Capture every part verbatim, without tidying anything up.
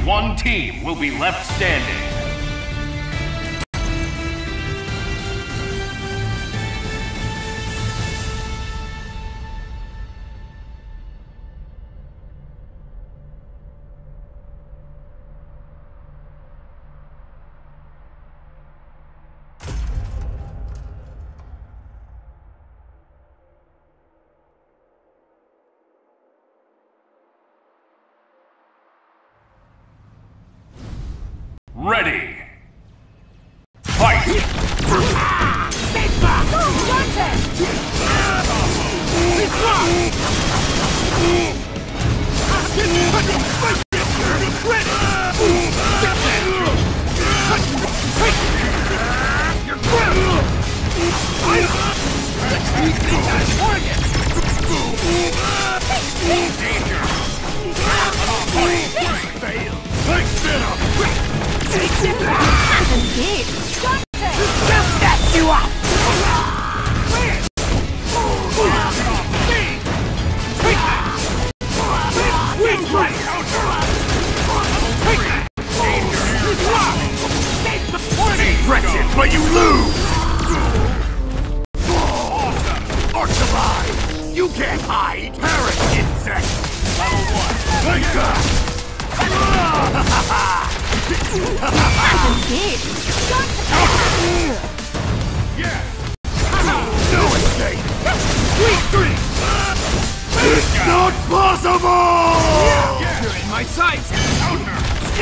one team will be left standing. Ready! Fight! But you lose! Archivide! You can't hide! Parrot insect! Level one! Like that! Yeah! No escape! Sweet dream! It's not possible! You're in my sights! Counter!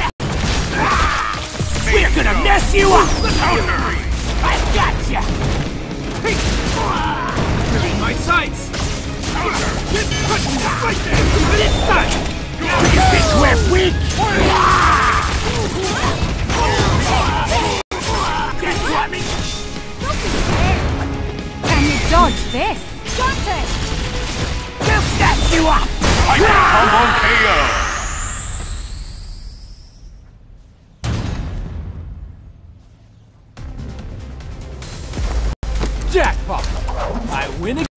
We're gonna mess you up! Counter! I've got ya! You're in my sights! Counter! Right there! But it's time! You think we're weak? Guess what? Can you dodge this? Got it! We'll snatch you up! I can combo K O! Jackpot! I win again!